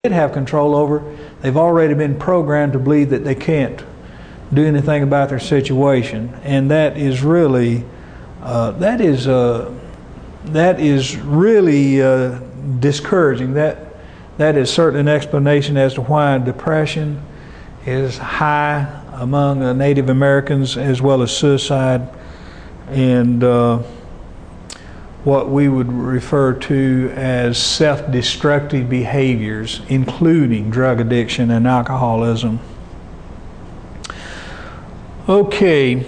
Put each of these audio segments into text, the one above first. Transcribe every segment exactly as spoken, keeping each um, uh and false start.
have control over, they've already been programmed to believe that they can't do anything about their situation, and that is really uh, that is uh, that is really uh, discouraging. That that is certainly an explanation as to why depression is high among uh, Native Americans, as well as suicide and uh, what we would refer to as self-destructive behaviors, including drug addiction and alcoholism. Okay,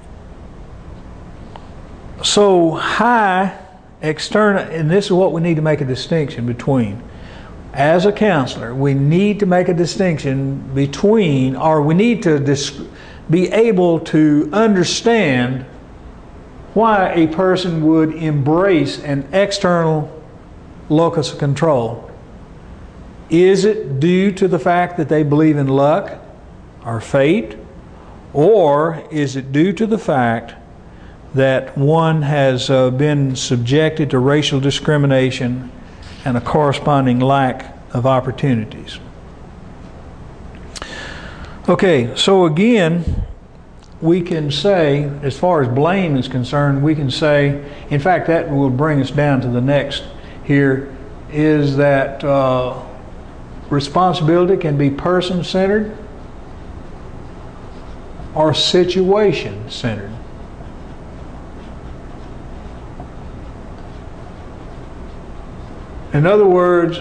so high external, and this is what we need to make a distinction between. As a counselor, we need to make a distinction between, or we need to dis be able to understand why a person would embrace an external locus of control. Is it due to the fact that they believe in luck or fate, or is it due to the fact that one has uh, been subjected to racial discrimination and a corresponding lack of opportunities? Okay, so again, we can say, as far as blame is concerned, we can say, in fact, that will bring us down to the next here, is that uh, responsibility can be person-centered or situation-centered. In other words,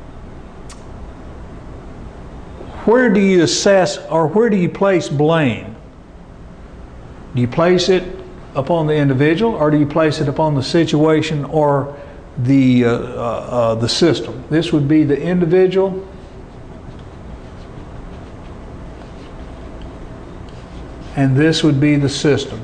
where do you assess, or where do you place blame? Do you place it upon the individual, or do you place it upon the situation or the, uh, uh, uh, the system? This would be the individual and this would be the system.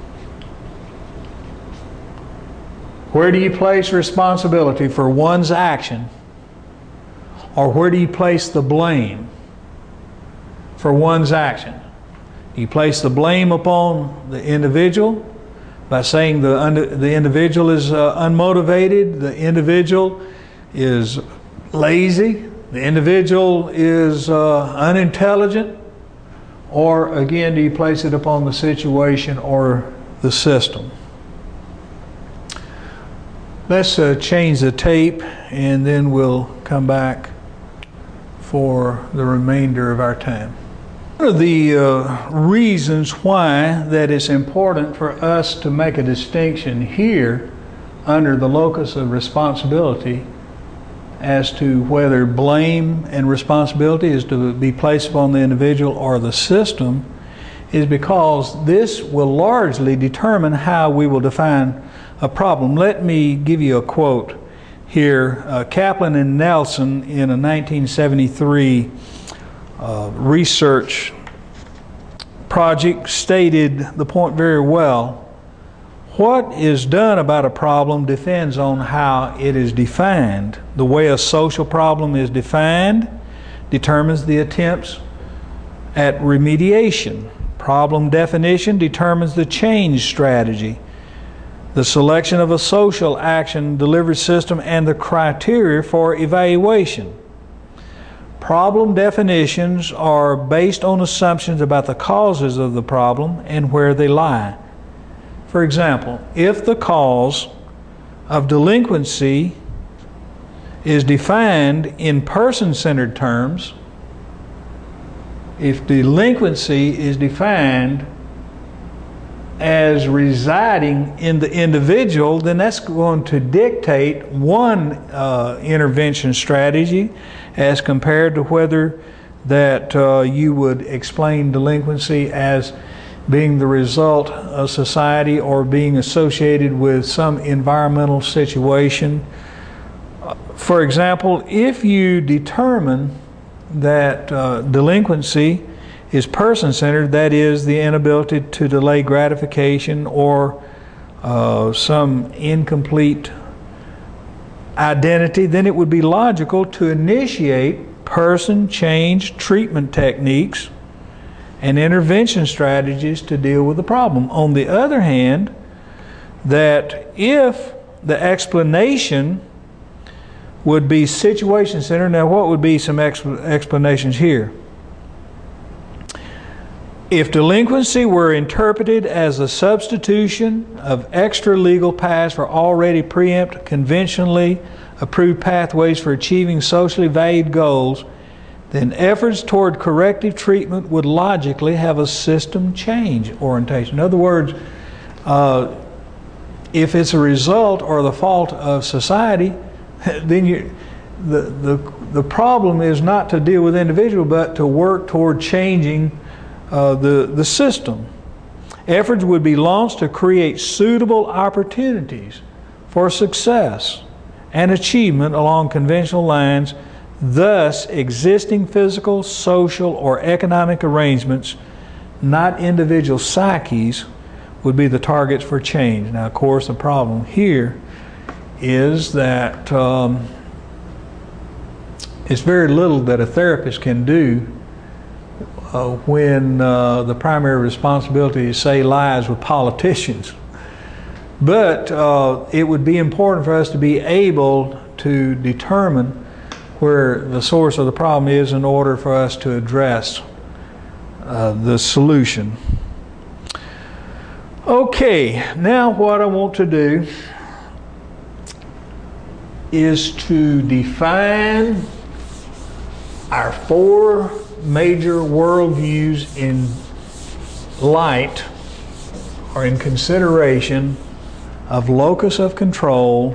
Where do you place responsibility for one's action, or where do you place the blame for one's action? You place the blame upon the individual by saying the, under, the individual is uh, unmotivated, the individual is lazy, the individual is uh, unintelligent, or again, do you place it upon the situation or the system? Let's uh, change the tape, and then we'll come back for the remainder of our time. One of the uh, reasons why that it's important for us to make a distinction here under the locus of responsibility as to whether blame and responsibility is to be placed upon the individual or the system is because this will largely determine how we will define a problem. Let me give you a quote here. Uh, Kaplan and Nelson, in a nineteen seventy-three uh, research project, stated the point very well. What is done about a problem depends on how it is defined. The way a social problem is defined determines the attempts at remediation. Problem definition determines the change strategy, the selection of a social action delivery system, and the criteria for evaluation. Problem definitions are based on assumptions about the causes of the problem and where they lie. For example, if the cause of delinquency is defined in person-centered terms, if delinquency is defined as residing in the individual, then that's going to dictate one uh, intervention strategy as compared to whether that uh, you would explain delinquency as being the result of society or being associated with some environmental situation. For example, if you determine that uh, delinquency is person-centered, that is, the inability to delay gratification or uh, some incomplete identity, then it would be logical to initiate person change treatment techniques and intervention strategies to deal with the problem. On the other hand, that if the explanation would be situation centered. Now, what would be some exp explanations here? If delinquency were interpreted as a substitution of extra legal paths for already preempt conventionally approved pathways for achieving socially valued goals, then efforts toward corrective treatment would logically have a system change orientation. In other words, uh, if it's a result or the fault of society, then you, the, the, the problem is not to deal with individual, but to work toward changing uh, the, the system. Efforts would be launched to create suitable opportunities for success and achievement along conventional lines. Thus, existing physical, social, or economic arrangements, not individual psyches, would be the targets for change. Now, of course, the problem here is that um, it's very little that a therapist can do uh, when uh, the primary responsibility, say, lies with politicians. But uh, it would be important for us to be able to determine where the source of the problem is in order for us to address uh, the solution. Okay, now what I want to do is to define our four major worldviews in light or in consideration of locus of control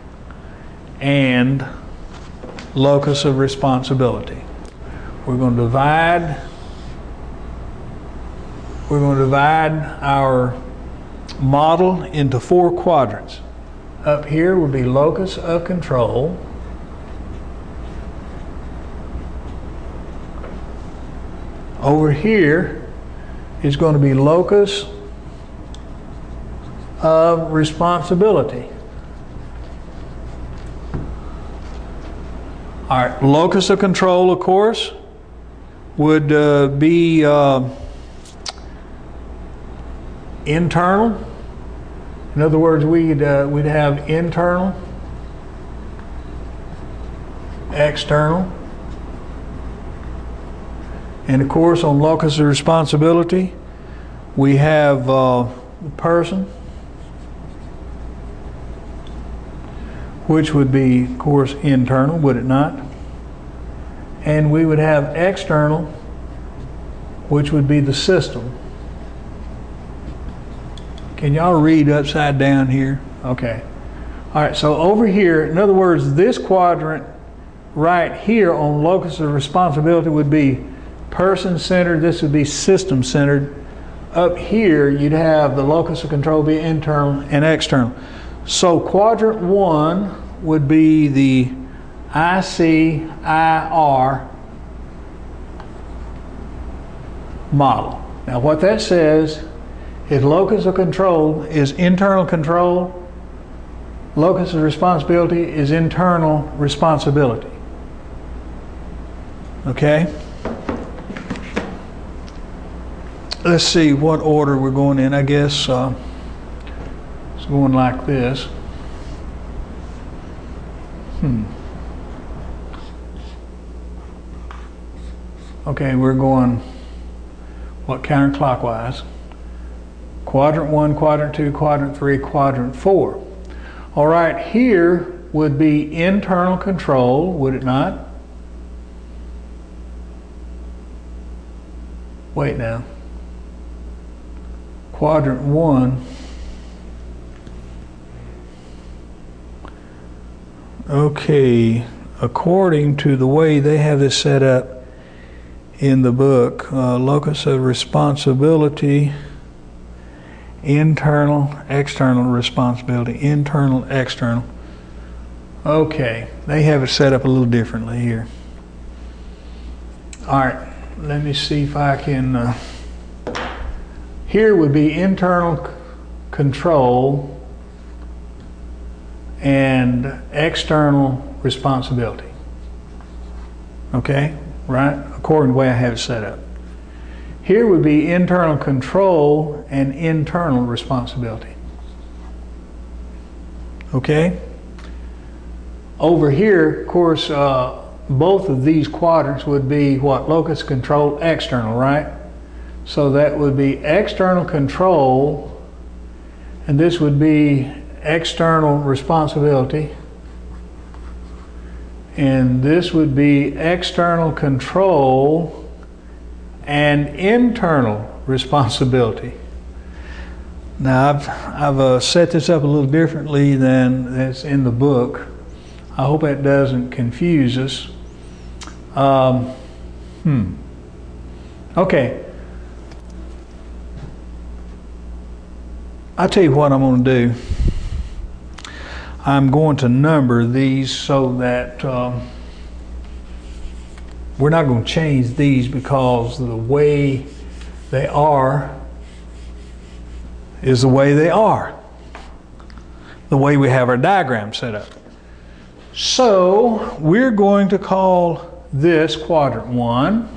and locus of responsibility. We're going to divide we're going to divide our model into four quadrants. Up here would be locus of control. Over here is going to be locus of responsibility. All right, locus of control, of course, would uh, be uh, internal. In other words, we'd, uh, we'd have internal, external, and of course on locus of responsibility we have uh, the person, which would be, of course, internal, would it not? And we would have external, which would be the system. Can y'all read upside down here? Okay. All right, so over here, in other words, this quadrant right here on locus of responsibility would be person-centered, this would be system-centered. Up here, you'd have the locus of control be internal and external. So quadrant one would be the I C I R model. Now what that says is locus of control is internal control, locus of responsibility is internal responsibility. Okay? Let's see what order we're going in. I guess uh, it's going like this. Hmm. Okay, we're going, what, counterclockwise. Quadrant one, quadrant two, quadrant three, quadrant four. All right, here would be internal control, would it not? Wait now. Quadrant one. Okay, according to the way they have this set up in the book, uh, locus of responsibility, internal, external responsibility, internal, external. Okay, they have it set up a little differently here. All right, let me see if I can, uh, here would be internal control and external responsibility. Okay, right? According to the way I have it set up. Here would be internal control and internal responsibility. Okay? Over here, of course, uh, both of these quadrants would be what? Locus control external, right? So that would be external control, and this would be external responsibility, and this would be external control and internal responsibility. Now I've, I've uh, set this up a little differently than that's in the book. I hope that doesn't confuse us. Um, hmm. Okay. I'll tell you what I'm going to do. I'm going to number these so that um, we're not going to change these, because the way they are is the way they are, the way we have our diagram set up. So we're going to call this quadrant one,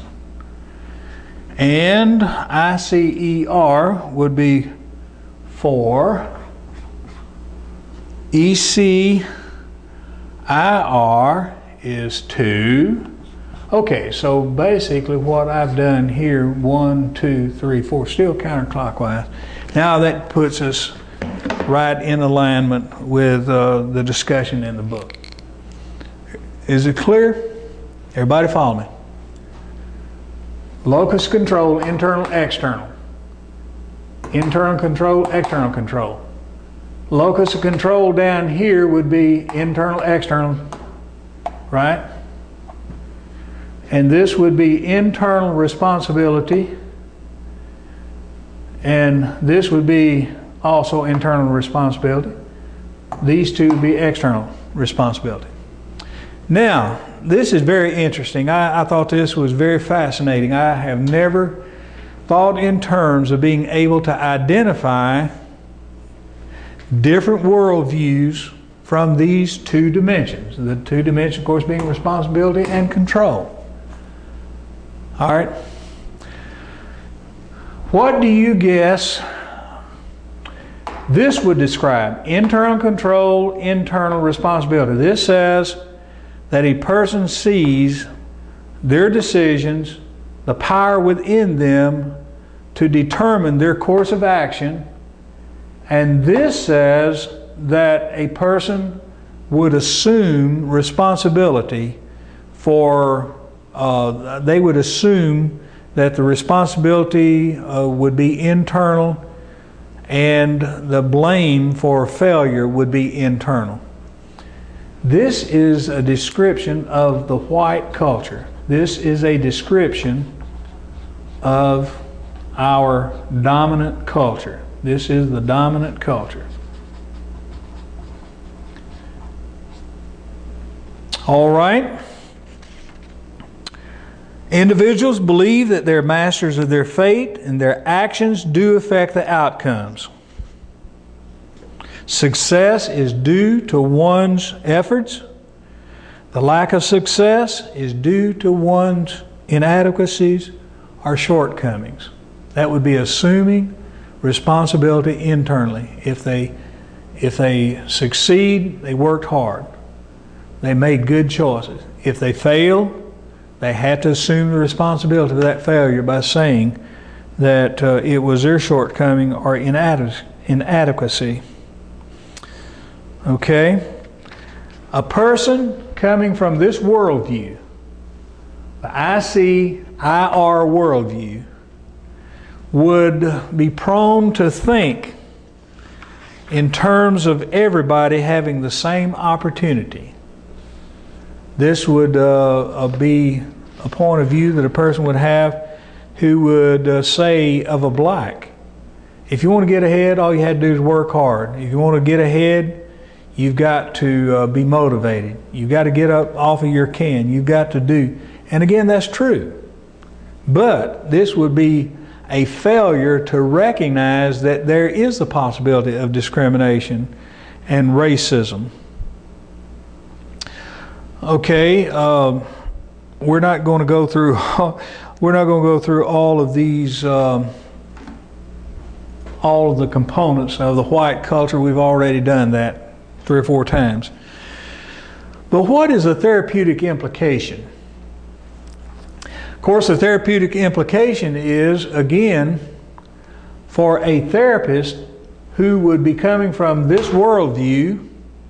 and I C E R would be four, E C I R is two. Okay, so basically what I've done here, one, two, three, four, still counterclockwise. Now that puts us right in alignment with uh, the discussion in the book. Is it clear? Everybody follow me? Locus control, internal, external. Internal control, external control. Locus of control down here would be internal, external, right? And this would be internal responsibility, and this would be also internal responsibility. These two would be external responsibility. Now, this is very interesting. I, I thought this was very fascinating. I have never thought in terms of being able to identify different worldviews from these two dimensions. The two dimensions, of course, being responsibility and control. All right. What do you guess this would describe? Internal control, internal responsibility. This says that a person sees their decisions, the power within them to determine their course of action, and this says that a person would assume responsibility for, uh, they would assume that the responsibility uh, would be internal and the blame for failure would be internal. This is a description of the white culture. This is a description of our dominant culture. This is the dominant culture. All right. Individuals believe that they're masters of their fate and their actions do affect the outcomes. Success is due to one's efforts. The lack of success is due to one's inadequacies or shortcomings. That would be assuming responsibility internally. If they, if they succeed, they worked hard. They made good choices. If they fail, they had to assume the responsibility for that failure by saying that uh, it was their shortcoming or inadequ- inadequacy. Okay? A person coming from this worldview, the I C I R worldview, would be prone to think in terms of everybody having the same opportunity. This would uh, be a point of view that a person would have who would uh, say of a black, if you want to get ahead, all you had to do is work hard. If you want to get ahead, you've got to uh, be motivated. You've got to get up off of your can. You've got to do. And again, that's true. But this would be a failure to recognize that there is the possibility of discrimination and racism. Okay, um, we're not going to go through. We're not going to go through all of these, um, all of the components of the white culture. We've already done that three or four times. But what is a therapeutic implication? Of course, the therapeutic implication is, again, for a therapist who would be coming from this worldview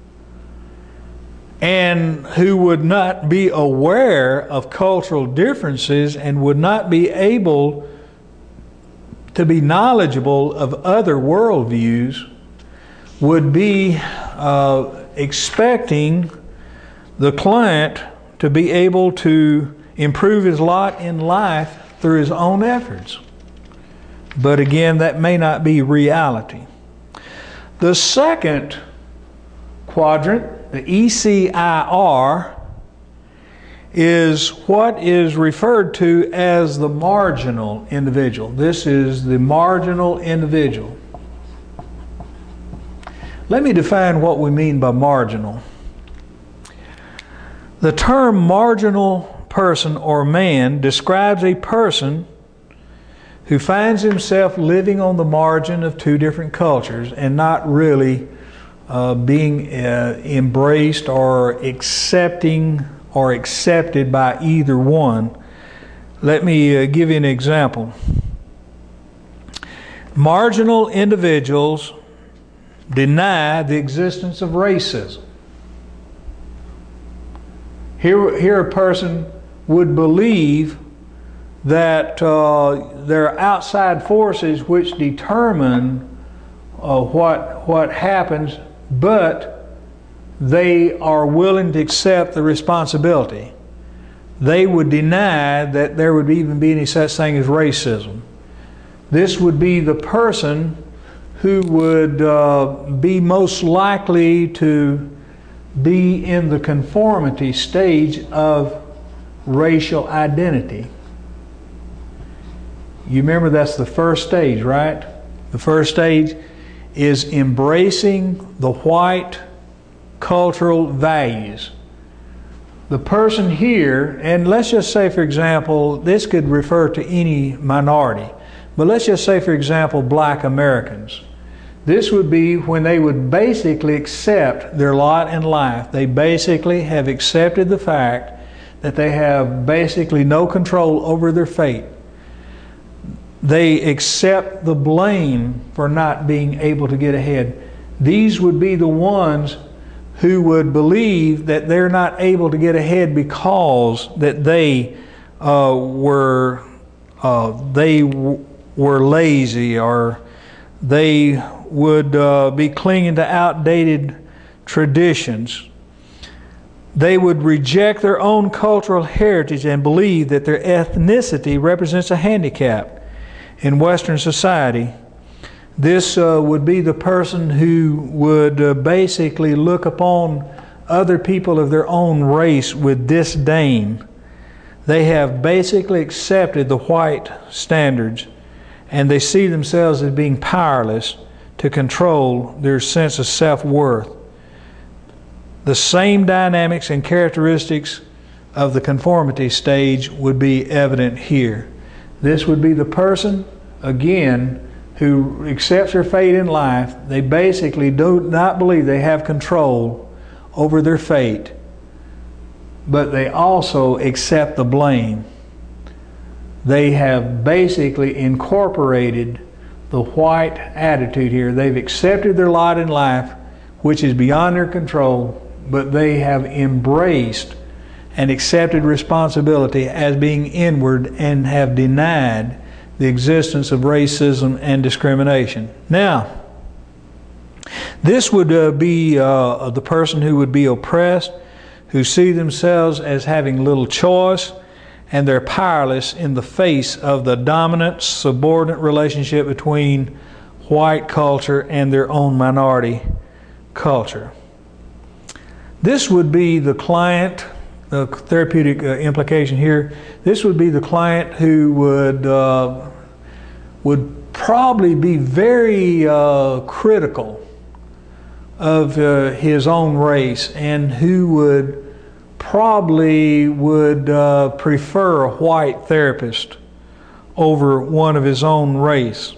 and who would not be aware of cultural differences and would not be able to be knowledgeable of other worldviews, would be uh, expecting the client to be able to improve his lot in life through his own efforts. But again, that may not be reality. The second quadrant, the E C I R, is what is referred to as the marginal individual. This is the marginal individual. Let me define what we mean by marginal. The term marginal person or man describes a person who finds himself living on the margin of two different cultures and not really uh, being uh, embraced or accepting or accepted by either one. Let me uh, give you an example. Marginal individuals deny the existence of racism. Here, here a person would believe that uh, there are outside forces which determine uh, what, what happens, but they are willing to accept the responsibility. They would deny that there would even be any such thing as racism. This would be the person who would uh, be most likely to be in the conformity stage of racial identity. You remember that's the first stage, right? The first stage is embracing the white cultural values. The person here, and let's just say for example, this could refer to any minority, but let's just say for example black Americans. This would be when they would basically accept their lot in life. They basically have accepted the fact that they have basically no control over their fate. They accept the blame for not being able to get ahead. These would be the ones who would believe that they're not able to get ahead because that they uh, were uh, they w were lazy, or they would uh, be clinging to outdated traditions. They would reject their own cultural heritage and believe that their ethnicity represents a handicap in Western society. This uh, would be the person who would uh, basically look upon other people of their own race with disdain. They have basically accepted the white standards, and they see themselves as being powerless to control their sense of self-worth. The same dynamics and characteristics of the conformity stage would be evident here. This would be the person, again, who accepts their fate in life. They basically do not believe they have control over their fate, but they also accept the blame. They have basically incorporated the white attitude here. They've accepted their lot in life, which is beyond their control, but they have embraced and accepted responsibility as being inward and have denied the existence of racism and discrimination. Now, this would uh, be uh, the person who would be oppressed, who see themselves as having little choice, and they're powerless in the face of the dominant subordinate relationship between white culture and their own minority culture. This would be the client, the therapeutic uh, implication here. This would be the client who would uh, would probably be very uh, critical of uh, his own race, and who would probably would uh, prefer a white therapist over one of his own race.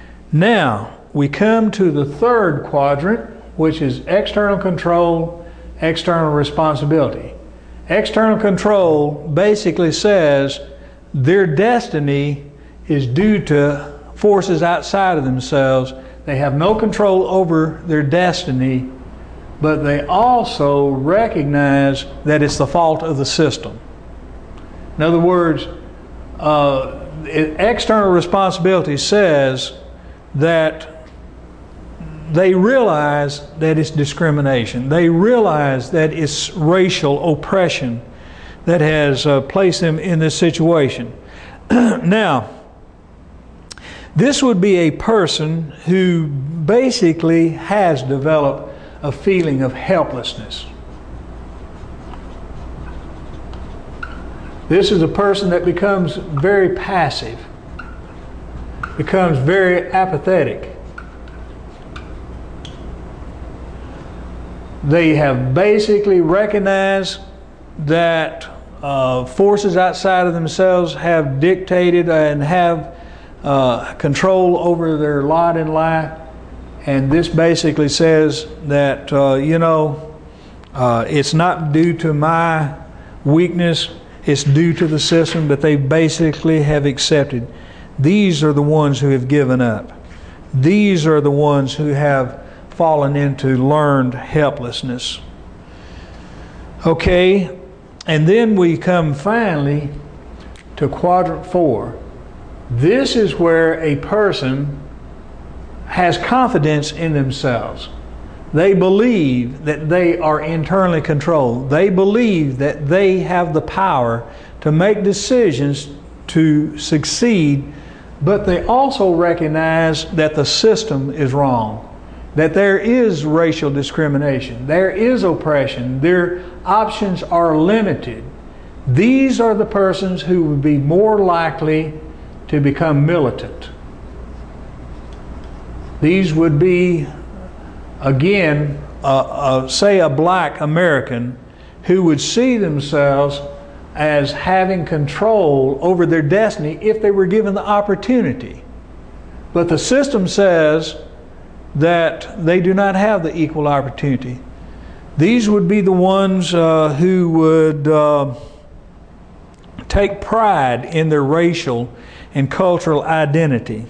Now we come to the third quadrant, which is external control, external responsibility. External control basically says their destiny is due to forces outside of themselves. They have no control over their destiny, but they also recognize that it's the fault of the system. In other words, uh, external responsibility says that they realize that it's discrimination. They realize that it's racial oppression that has uh, placed them in this situation. Now, this would be a person who basically has developed a feeling of helplessness. This is a person that becomes very passive, becomes very apathetic. They have basically recognized that uh, forces outside of themselves have dictated and have uh, control over their lot in life. And this basically says that, uh, you know, uh, it's not due to my weakness, it's due to the system, but they basically have accepted. These are the ones who have given up. These are the ones who have fallen into learned helplessness. Okay, and then we come finally to quadrant four. This is where a person has confidence in themselves. They believe that they are internally controlled. They believe that they have the power to make decisions to succeed, but they also recognize that the system is wrong, that there is racial discrimination, there is oppression, their options are limited. These are the persons who would be more likely to become militant. These would be, again, uh, uh, say a black American who would see themselves as having control over their destiny if they were given the opportunity. But the system says that they do not have the equal opportunity. These would be the ones uh, who would uh, take pride in their racial and cultural identity.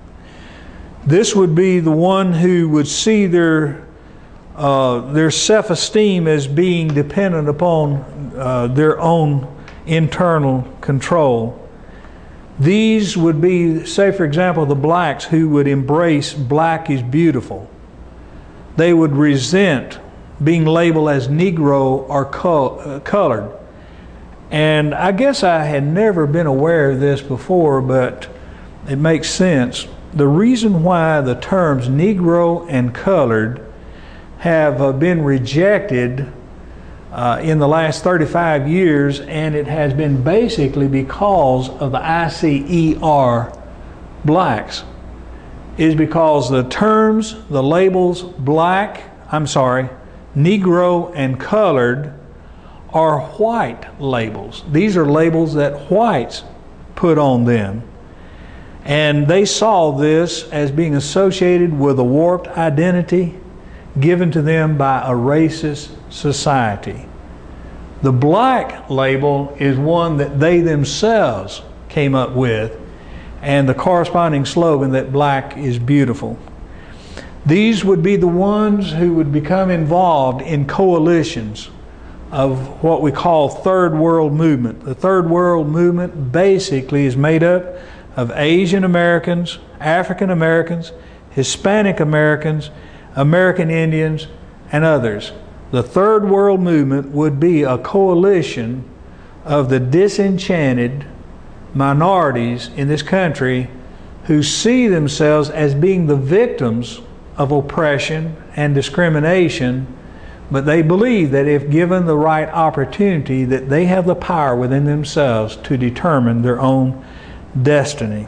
This would be the one who would see their uh, their self-esteem as being dependent upon uh, their own internal control. These would be, say for example, the blacks who would embrace black is beautiful. They would resent being labeled as Negro or col uh, colored. And I guess I had never been aware of this before, but it makes sense. The reason why the terms Negro and colored have uh, been rejected uh, in the last thirty-five years, and it has been basically because of the I C E R blacks, is because the terms, the labels black, I'm sorry, Negro and colored are white labels. These are labels that whites put on them. And they saw this as being associated with a warped identity given to them by a racist society. The black label is one that they themselves came up with, and the corresponding slogan that black is beautiful. These would be the ones who would become involved in coalitions of what we call third world movement. The third world movement basically is made up of Asian Americans, African Americans, Hispanic Americans, American Indians, and others. The third world movement would be a coalition of the disenchanted minorities in this country who see themselves as being the victims of oppression and discrimination, but they believe that if given the right opportunity, that they have the power within themselves to determine their own destiny.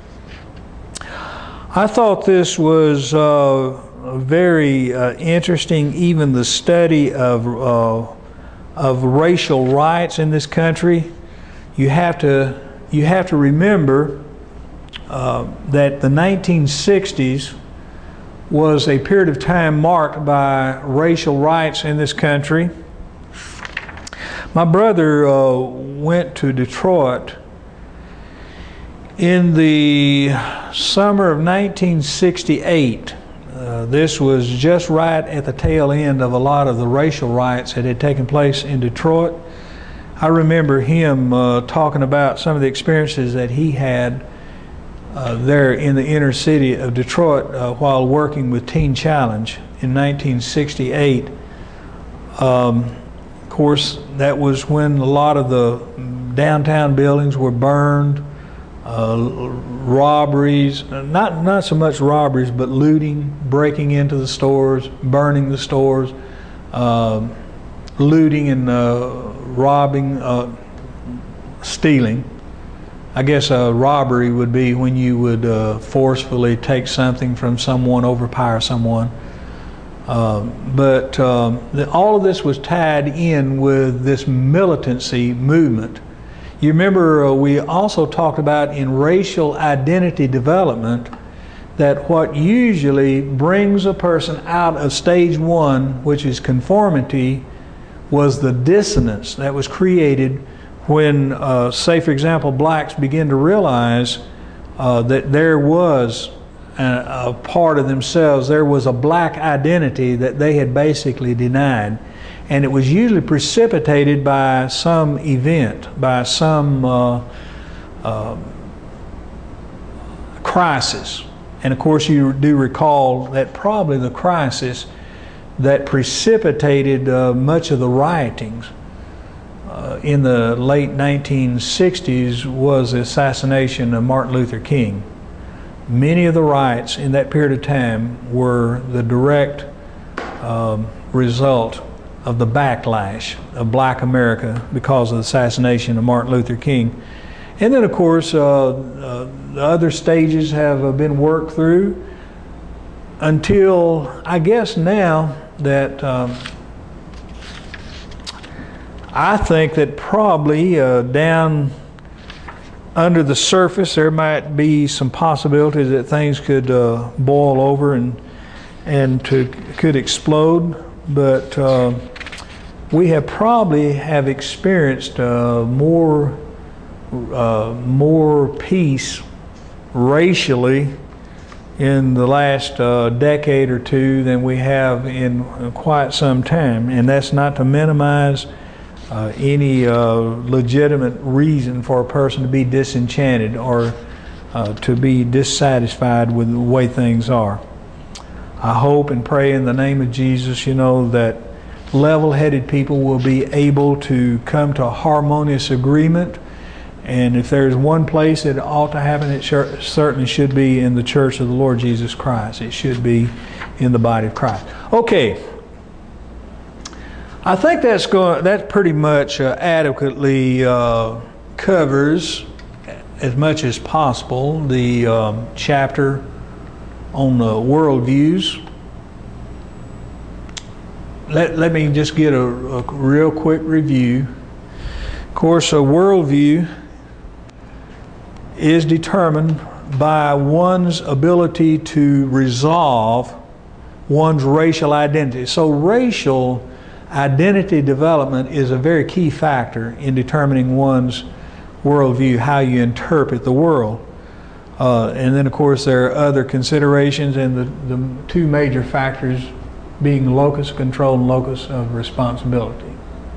I thought this was uh, very uh, interesting, even the study of, uh, of racial rights in this country. You have to, you have to remember uh, that the nineteen sixties was a period of time marked by racial riots in this country. My brother uh, went to Detroit in the summer of nineteen sixty-eight. Uh, this was just right at the tail end of a lot of the racial riots that had taken place in Detroit. I remember him uh, talking about some of the experiences that he had uh, there in the inner city of Detroit uh, while working with Teen Challenge in nineteen sixty-eight. Um, of course, that was when a lot of the downtown buildings were burned. Uh, robberies, not not so much robberies, but looting, breaking into the stores, burning the stores, uh, looting and uh, robbing, uh, stealing. I guess a robbery would be when you would uh, forcefully take something from someone, overpower someone. Uh, but um, the, all of this was tied in with this militancy movement. You remember uh, we also talked about in racial identity development that what usually brings a person out of stage one, which is conformity, was the dissonance that was created when, uh, say for example, blacks began to realize uh, that there was a, a part of themselves, there was a black identity that they had basically denied. And it was usually precipitated by some event, by some uh, uh, crisis. And of course you do recall that probably the crisis that precipitated uh, much of the riotings uh, in the late nineteen sixties was the assassination of Martin Luther King. Many of the riots in that period of time were the direct um, result of the backlash of black America because of the assassination of Martin Luther King. And then of course uh, uh, the other stages have uh, been worked through until I guess now that um, I think that probably uh, down under the surface there might be some possibilities that things could uh, boil over and and to, could explode, but uh, we have probably have experienced uh, more uh, more peace racially in the last uh, decade or two than we have in quite some time, and that's not to minimize uh, any uh, legitimate reason for a person to be disenchanted or uh, to be dissatisfied with the way things are. I hope and pray in the name of Jesus, you know, that level-headed people will be able to come to a harmonious agreement. And if there's one place that ought to happen, it certainly should be in the church of the Lord Jesus Christ. It should be in the body of Christ. Okay. I think that's going, that pretty much uh, adequately uh, covers as much as possible the um, chapter on the worldviews. Let, let me just get a, a real quick review. Of course, a worldview is determined by one's ability to resolve one's racial identity. So racial identity development is a very key factor in determining one's worldview, how you interpret the world. Uh, and then of course there are other considerations, and the, the two major factors being locus of control and locus of responsibility.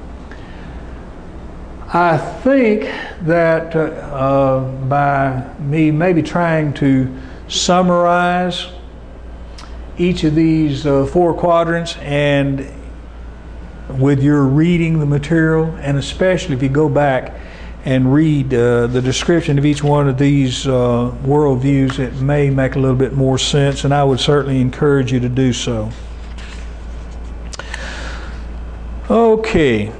I think that uh, uh, by me maybe trying to summarize each of these uh, four quadrants, and with your reading the material, and especially if you go back and read uh, the description of each one of these uh, worldviews, it may make a little bit more sense, and I would certainly encourage you to do so. Okay.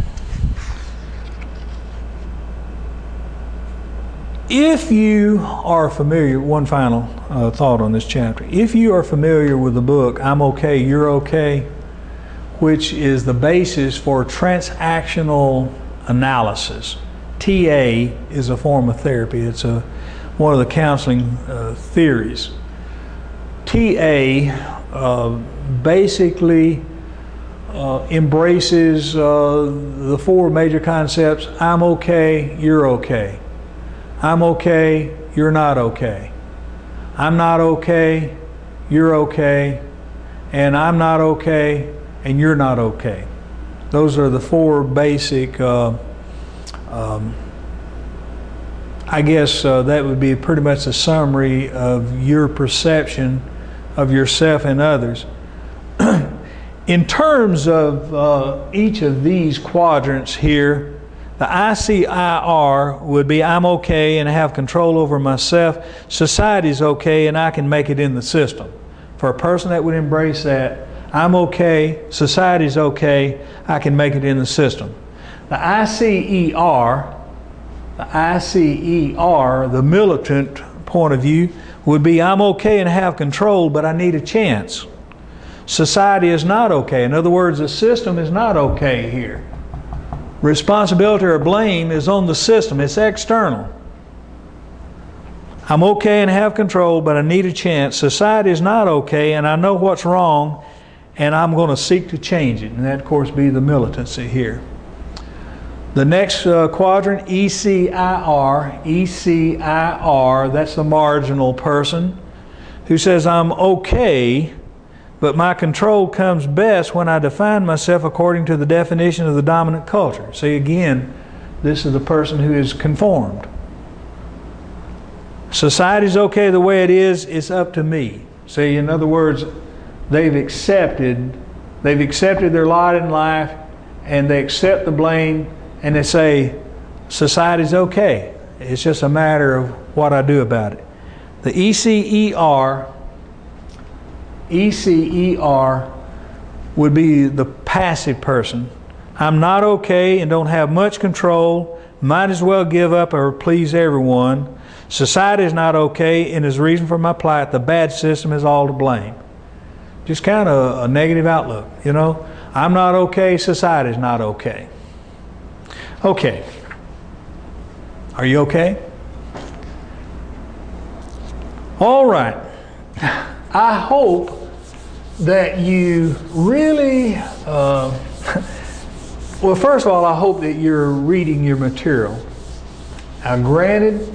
If you are familiar, one final uh, thought on this chapter. If you are familiar with the book, I'm Okay, You're Okay, which is the basis for transactional analysis. T A is a form of therapy. It's a, one of the counseling uh, theories. T A uh, basically uh, embraces uh, the four major concepts: I'm okay, you're okay. I'm okay, you're not okay. I'm not okay, you're okay. And I'm not okay, and you're not okay. Those are the four basic, uh, um, I guess uh, that would be pretty much a summary of your perception of yourself and others. In terms of uh, each of these quadrants here, the I C I R would be I'm okay and have control over myself. Society's okay and I can make it in the system. For a person that would embrace that, I'm okay, society's okay, I can make it in the system. The I C E R, the I C E R, the militant point of view, would be I'm okay and have control, but I need a chance. Society is not okay. In other words, the system is not okay here. Responsibility or blame is on the system, it's external. I'm okay and have control, but I need a chance. Society is not okay, and I know what's wrong, and I'm going to seek to change it. And that, of course, be the militancy here. The next uh, quadrant, E C I R, E C I R, that's the marginal person who says, I'm okay, but my control comes best when I define myself according to the definition of the dominant culture. See, again, this is the person who is conformed. Society's okay the way it is, it's up to me. See, in other words, they've accepted, they've accepted their lot in life, and they accept the blame, and they say, society's okay. It's just a matter of what I do about it. The E C E R, E C E R would be the passive person. I'm not okay and don't have much control, might as well give up or please everyone. Society is not okay, and as a reason for my plight, the bad system is all to blame. Just kind of a negative outlook, you know. I'm not okay, society is not okay. Okay. Are you okay? All right. I hope that you really, uh, well, first of all, I hope that you're reading your material. Now, granted,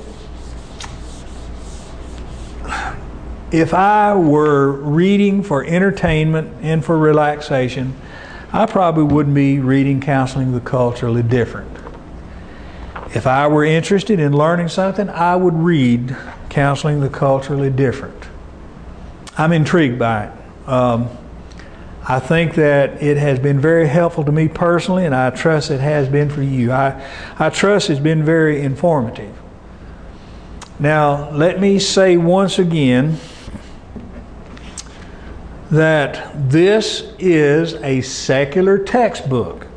if I were reading for entertainment and for relaxation, I probably wouldn't be reading Counseling the Culturally Different. If I were interested in learning something, I would read Counseling the Culturally Different. I'm intrigued by it. Um, I think that it has been very helpful to me personally, and I trust it has been for you. I, I trust it's been very informative. Now, let me say once again that this is a secular textbook.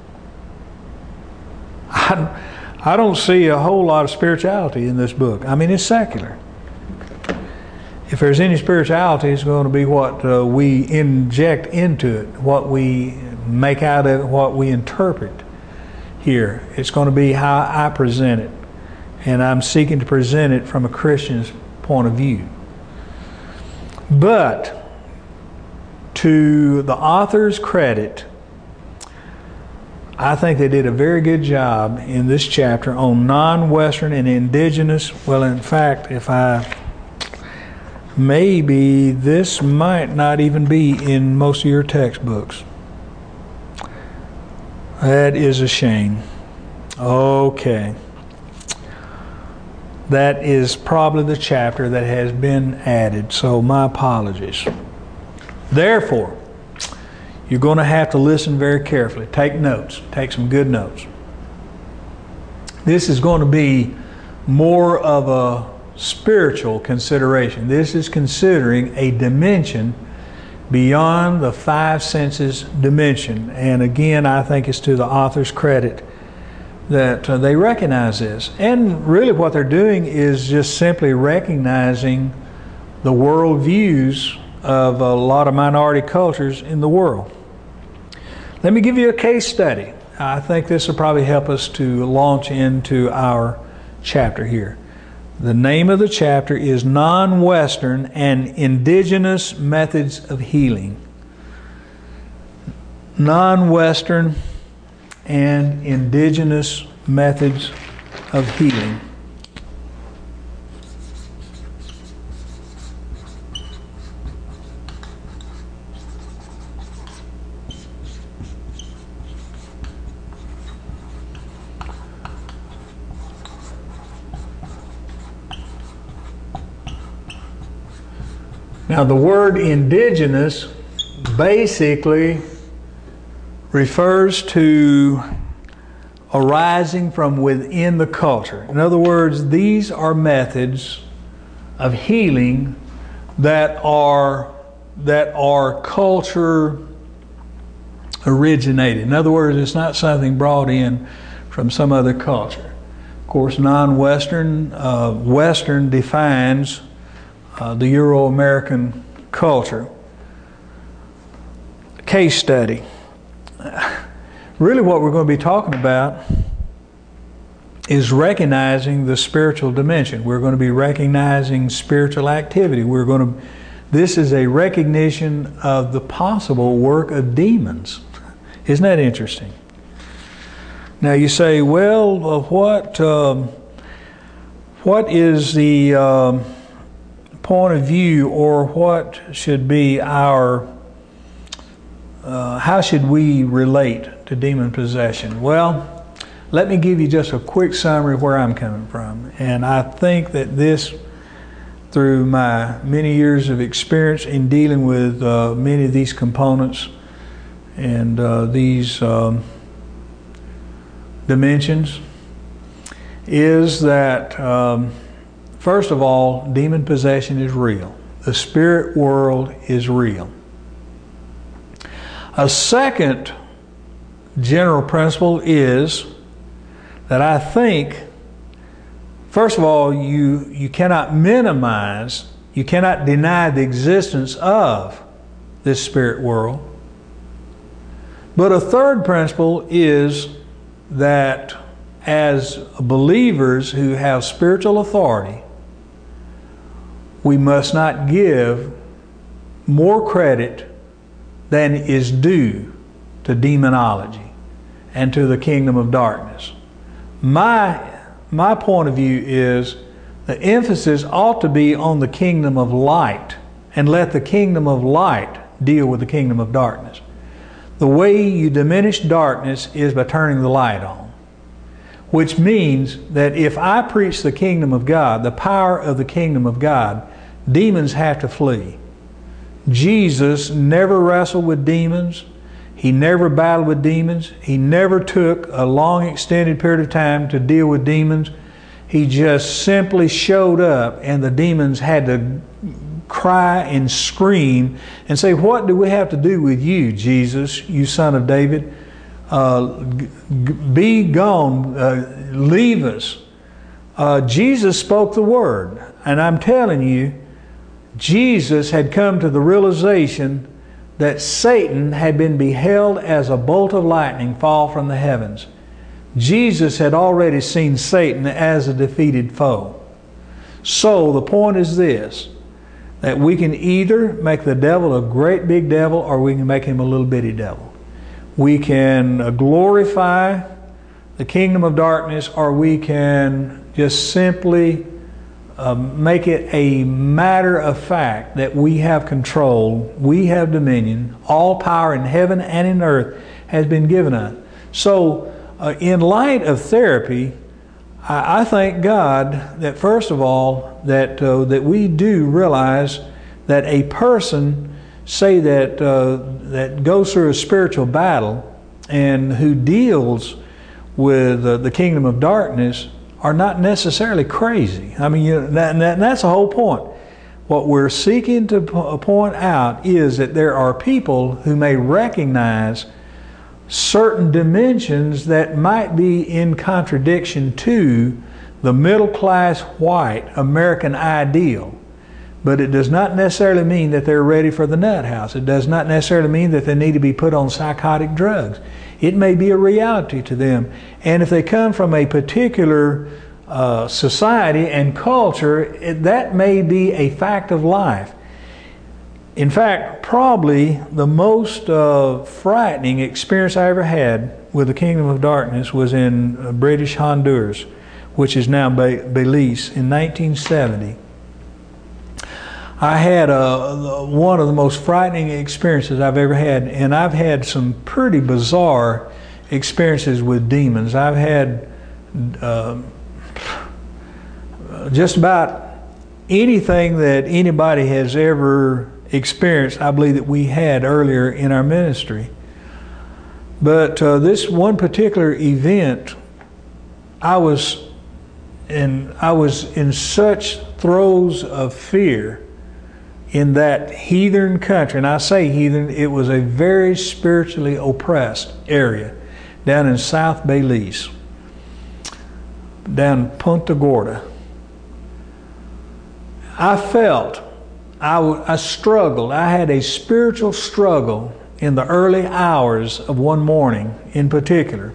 I, I don't see a whole lot of spirituality in this book. I mean, it's secular. If there's any spirituality, it's going to be what uh, we inject into it, what we make out of it, what we interpret here. It's going to be how I present it. And I'm seeking to present it from a Christian's point of view. But to the author's credit, I think they did a very good job in this chapter on non-Western and indigenous. Well, in fact, if I maybe this might not even be in most of your textbooks. That is a shame. Okay. That is probably the chapter that has been added, so my apologies. Therefore, you're going to have to listen very carefully. Take notes. Take some good notes. This is going to be more of a spiritual consideration. This is considering a dimension beyond the five senses dimension. And again, I think it's to the author's credit that uh, they recognize this. And really what they're doing is just simply recognizing the world views of a lot of minority cultures in the world. Let me give you a case study. I think this will probably help us to launch into our chapter here. The name of the chapter is Non-Western and Indigenous Methods of Healing. Non-Western and Indigenous Methods of Healing. Now, the word indigenous basically refers to arising from within the culture. In other words, these are methods of healing that are that are culture originated. In other words, it's not something brought in from some other culture. Of course, non-Western, uh, Western defines Uh, the Euro-American culture. Case study. Really what we're going to be talking about is recognizing the spiritual dimension. We're going to be recognizing spiritual activity. We're going to, this is a recognition of the possible work of demons. Isn't that interesting? Now you say, well, uh, what, um, what is the um, point of view, or what should be our, uh, how should we relate to demon possession? Well, let me give you just a quick summary of where I'm coming from. And I think that this, through my many years of experience in dealing with uh, many of these components and uh, these um, dimensions, is that um, first of all, demon possession is real. The spirit world is real. A second general principle is that I think, first of all, you, you cannot minimize, you cannot deny the existence of this spirit world. But a third principle is that as believers who have spiritual authority, we must not give more credit than is due to demonology and to the kingdom of darkness. My, my point of view is the emphasis ought to be on the kingdom of light, and let the kingdom of light deal with the kingdom of darkness. The way you diminish darkness is by turning the light on, which means that if I preach the kingdom of God, the power of the kingdom of God, demons have to flee. Jesus never wrestled with demons. He never battled with demons. He never took a long extended period of time to deal with demons. He just simply showed up, and the demons had to cry and scream and say, "What do we have to do with you, Jesus, you son of David? Uh, be gone, uh, leave us." Uh, Jesus spoke the word, and I'm telling you, Jesus had come to the realization that Satan had been beheld as a bolt of lightning fall from the heavens. Jesus had already seen Satan as a defeated foe. So the point is this, that we can either make the devil a great big devil, or we can make him a little bitty devil. We can glorify the kingdom of darkness, or we can just simply Uh, make it a matter of fact that we have control, we have dominion, all power in heaven and in earth has been given us. So uh, in light of therapy, I, I thank God that first of all that, uh, that we do realize that a person, say that, uh, that goes through a spiritual battle and who deals with uh, the kingdom of darkness, are not necessarily crazy. I mean, you know, that, that, that's the whole point. What we're seeking to point out is that there are people who may recognize certain dimensions that might be in contradiction to the middle-class white American ideal. But it does not necessarily mean that they're ready for the nut house. It does not necessarily mean that they need to be put on psychotic drugs. It may be a reality to them. And if they come from a particular uh, society and culture, it, that may be a fact of life. In fact, probably the most uh, frightening experience I ever had with the kingdom of darkness was in uh, British Honduras, which is now Be Belize, in nineteen seventy. I had a, one of the most frightening experiences I've ever had, and I've had some pretty bizarre experiences with demons. I've had uh, just about anything that anybody has ever experienced, I believe that we had earlier in our ministry. But uh, this one particular event, I was in, I was in such throes of fear in that heathen country, and I say heathen, it was a very spiritually oppressed area down in South Belize, down Punta Gorda. I felt, I, I struggled, I had a spiritual struggle in the early hours of one morning in particular,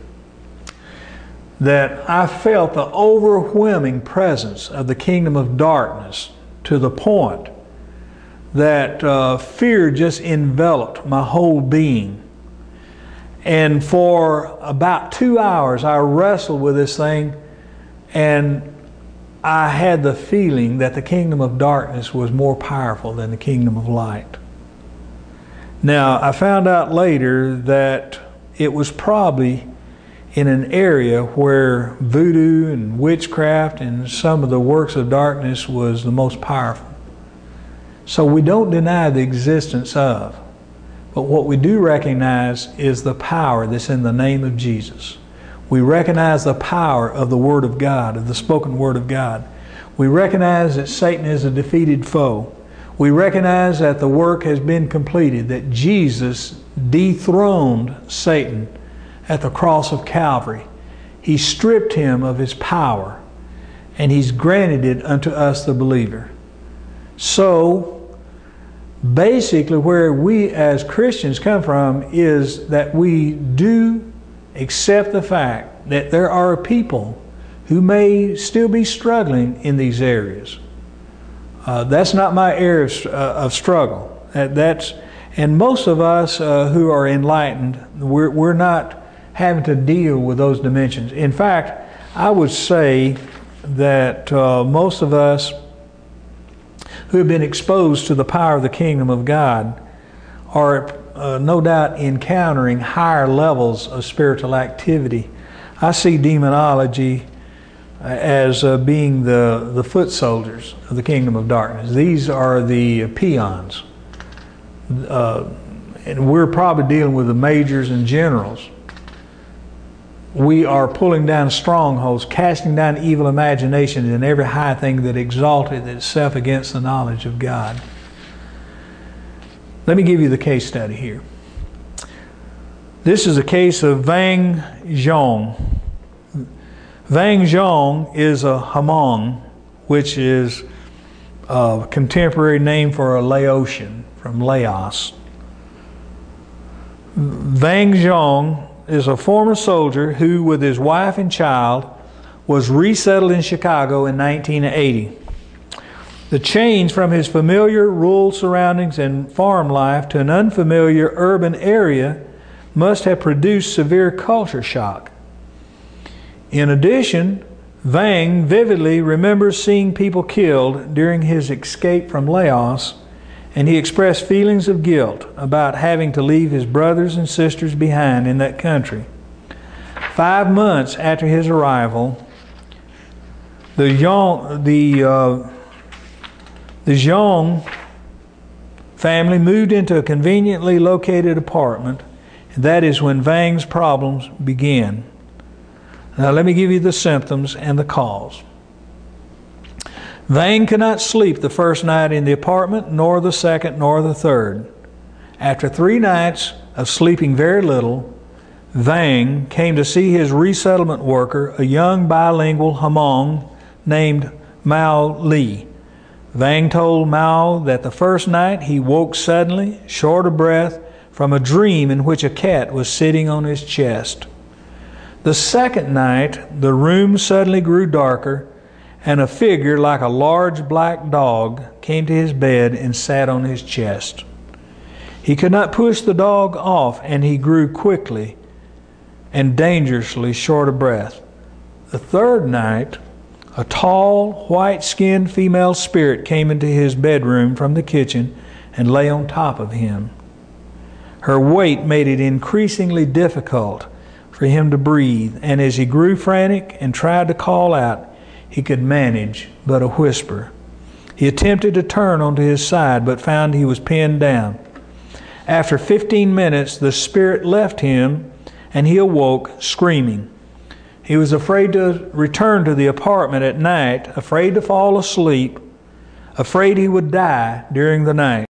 that I felt the overwhelming presence of the kingdom of darkness to the point that uh, fear just enveloped my whole being. And for about two hours I wrestled with this thing, and I had the feeling that the kingdom of darkness was more powerful than the kingdom of light. Now, I found out later that it was probably in an area where voodoo and witchcraft and some of the works of darkness was the most powerful. So we don't deny the existence of, but what we do recognize is the power that's in the name of Jesus. We recognize the power of the Word of God, of the spoken Word of God. We recognize that Satan is a defeated foe. We recognize that the work has been completed, that Jesus dethroned Satan at the cross of Calvary. He stripped him of his power, and he's granted it unto us, the believer. So, basically where we as Christians come from is that we do accept the fact that there are people who may still be struggling in these areas. Uh, that's not my area of, uh, of struggle. That, that's, and most of us uh, who are enlightened, we're, we're not having to deal with those dimensions. In fact, I would say that uh, most of us who have been exposed to the power of the kingdom of God are uh, no doubt encountering higher levels of spiritual activity. I see demonology as uh, being the, the foot soldiers of the kingdom of darkness. These are the peons. Uh, and we're probably dealing with the majors and generals. We are pulling down strongholds, casting down evil imaginations and every high thing that exalteth itself against the knowledge of God. Let me give you the case study here. This is a case of Wang Zhong. Wang Zhong is a Hmong, which is a contemporary name for a Laotian from Laos. Wang Zhong is a former soldier who, with his wife and child, was resettled in Chicago in nineteen eighty. The change from his familiar rural surroundings and farm life to an unfamiliar urban area must have produced severe culture shock. In addition, Wang vividly remembers seeing people killed during his escape from Laos, and he expressed feelings of guilt about having to leave his brothers and sisters behind in that country. Five months after his arrival, the Zhong, the, uh, the Zhong family moved into a conveniently located apartment, and that is when Wang's problems began. Now let me give you the symptoms and the cause. Wang could not sleep the first night in the apartment, nor the second, nor the third. After three nights of sleeping very little, Wang came to see his resettlement worker, a young bilingual Hmong named Mao Li. Wang told Mao that the first night he woke suddenly, short of breath, from a dream in which a cat was sitting on his chest. The second night, the room suddenly grew darker, and a figure like a large black dog came to his bed and sat on his chest. He could not push the dog off, and he grew quickly and dangerously short of breath. The third night, a tall, white-skinned female spirit came into his bedroom from the kitchen and lay on top of him. Her weight made it increasingly difficult for him to breathe, and as he grew frantic and tried to call out, he could manage but a whisper. He attempted to turn onto his side, but found he was pinned down. After fifteen minutes, the spirit left him, and he awoke screaming. He was afraid to return to the apartment at night, afraid to fall asleep, afraid he would die during the night.